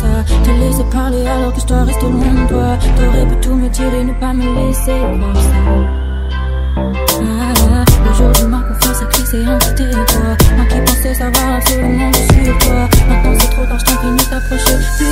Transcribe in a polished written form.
ça. Te laisser parler alors que je dois rester loin de toi. T'aurais pu tout me dire et ne pas me laisser comme ça. Le jour où ma confiance a glissé entre tes doigts, moi qui pensais savoir absolument tout sur toi. Maintenant c'est trop tard, je t'en prie ne t'approcher.